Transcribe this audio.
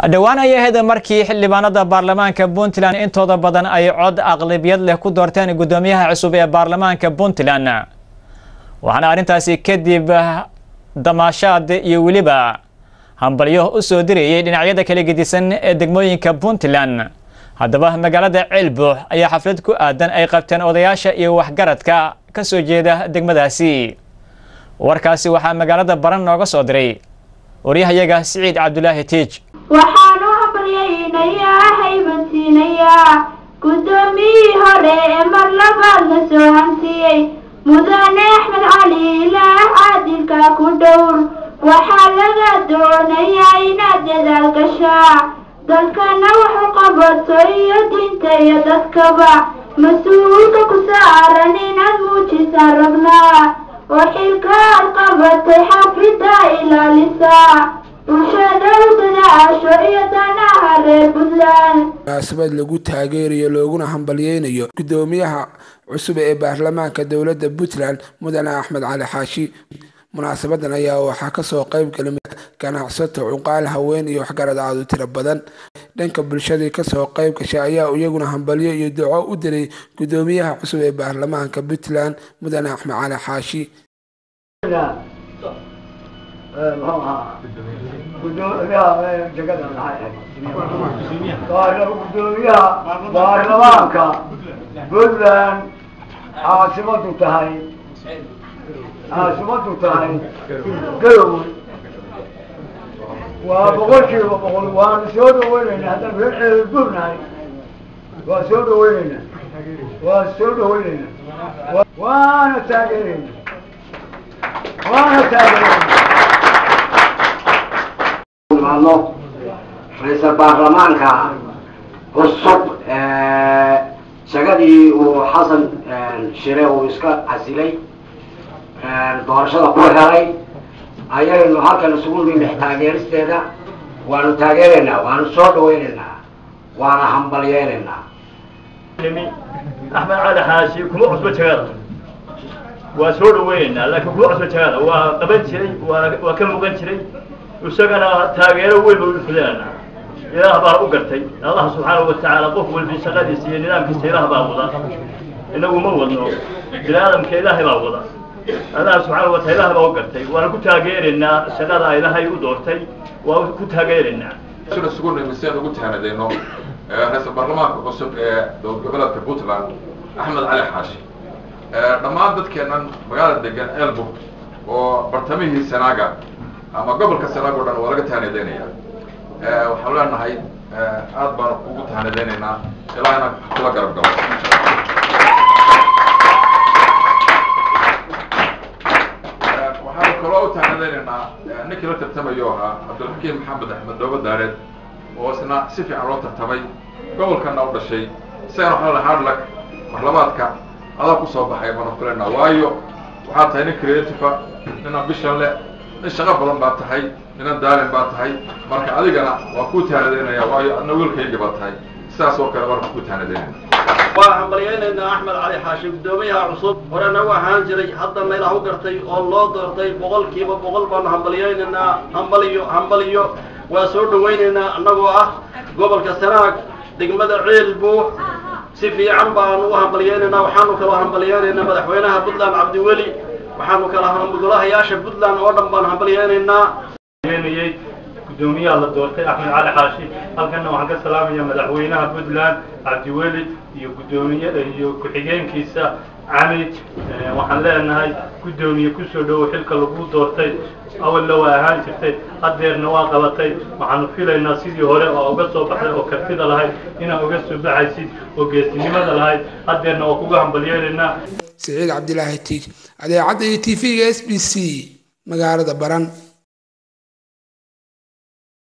dhawaan ay ahayd markii xildhibaanada baarlamaanka Puntland intooda badan ay cod aqlabiyad leh ku doorteen gudoomiyaha cusub ee baarlamaanka Puntland waxaana arintaasi kadib damaashaad iyo waliba hambalyo u soo diriyay dhinacyada kala gedisan ee degmooyinka Puntland haddaba magaalada Ceelbuur ayaa xaflad ku aadan ay qabteen odayaasha iyo waxgaradka ka soo jeeda degmadaasi warkaasi waxa magaalada Baran nooga soo diray wariyahayaga Saciid Cabdullaahi Tiij waxaanu hambalyeeynayaa haybantiinayaa gudoomiyaha hore ee mar labaad la soo hantiyay mudane Axmed Cali Ilaah caadilka ku dhowr waxaa laga doonayaa inaad dadaal gashaa dalkana wuxuu qabato iyo diinta iyo dadkaba mas-uulka ku saaran inaad muujisaan rabnaa oo xilkaad qabatay xafida ilaalisaa munaasabad lagu taageerayo looguna hambalyeynayo gudoomiyaha cusub ee baarlamaanka dowladda Puntland mudane Axmed Cali Xaashi munaasabadan ayaa waxaa ka soo qayb galay ganacsato cuqaal haween iyo waxgarad aad u tiro badan dhanka bulshada ka soo qayb gashay ayaa iyaguna hambalyo iyo duco u diray gudoomiyaha cusub ee baarlamaanka Puntland mudane Axmed Cali Xaashi baarlamaanka Puntland caasimadu tahay Garowe waa boqolkiiba boqol waanu soo dhaweynaynaa haddaan reer Ceelbuur nahay waa soo dhaweynaynaa waana taageeraynaa رئيس البرلمان كعصب شغالي وحسن شراء وإسكات عسيلي دورشة كورهاي أيه إنه هالك السكول من محتاجين استدا وانو تاجرنا وانو صوت ويننا وانا حنبلينا أحمد علي حاشي كل عصبة شغال وصوت ويننا لكن كل عصبة شغال وقبل شري وكم مقن شري وسجنا تاجر وين بفلان إله بار أقرتي الله سبحانه وتعالى قف والفي سقدي سي نظام كسيره باوضا إنه موضنا جلالم كإله باوضا الله سبحانه وتعالى باوقرتي وأنا كنت أجيرنا سقدا إله يودورتي وكنت أجيرنا شنو سكون المسير قلت أنا دينه رئيس البرلمان قصب دولة بوتلاند أحمد علي حاشي لما عدت كنا مقالة دجان ألبو وبرتميه السناقة أما قبل كسناقة ودنا ورقة ثانية دينية وحاولنا هاي أدبر وقت هنديننا إلى أنا كلا قرب قبل وحاول كلا وقت هنديننا نكلة تتميوها عبد الحكيم محمد أحمد دوبة دارد وسنا سفي عروض تتمي قبل كان أول شيء سيرو حاول حارلك محلماتك هذا كوسو بحي ما نقولنا وايو وحتى هنا كرياتيفا إننا بيشان الشغف بدن baa tahay inaan daalin baa tahay marka adigana waa ku taanadeynaya waayo ana wiilkayga baa tahay sidaas oo kale marka ku taanadeynaya waa hambalyeynayna Axmed Cali Xaashi gudoomiyaha cusub horena waxaan jiray hadda meel u gartay oo loo doortay boqolkiiba boqol baan hambalyeynayna hambalyo waa soo dhaweynayna anagoo ah gobolka Sanaag degmada Ceelbuur si fiican baan u hambalyeynayna waxaanu kala hambalyeynayna madaxweynaha Puntland Cabdiweli waxaanu kala hambalyeeyaasha Puntland oo dhan baan hambalyeynayna gudoomiyaha la doortay Axmed Cali Xaashi halkan waxaan ka salaamayaa madaxweynaha Puntland Cabdiweli iyo gudoomiyaha iyo ku-xigeenkiisa Cali waxaan leenahay gudoomiye ku soo dhaw xilka lagu doortay awal loo ahaan jirtay hadeerna waa qabatay waxaan filaynaa sidii hore oo uga soo baxday oo kartida lahayd inaan uga soo baxaysid oo geesinimada lahayd hadeerna oo kuga hambalyeynayna Saciid Cabdullaahi Tiij adeecada TV SBC magaalada Baran